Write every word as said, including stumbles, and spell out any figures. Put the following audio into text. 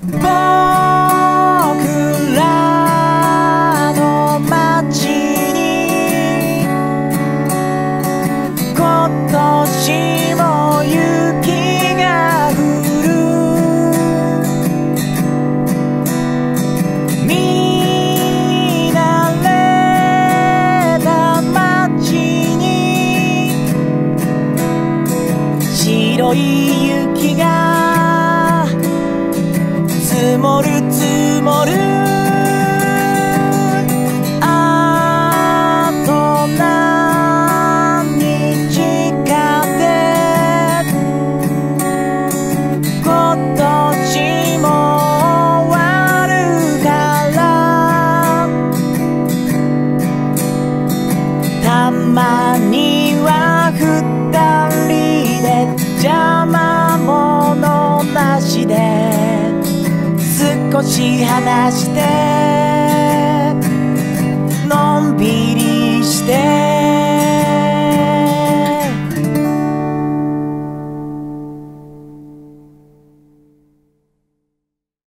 僕らの街に今年も雪が降る。見慣れた街に白い雪が積もる積もる。あと何日かで今年も終わるから。たまには二人で邪魔者なしで少し話して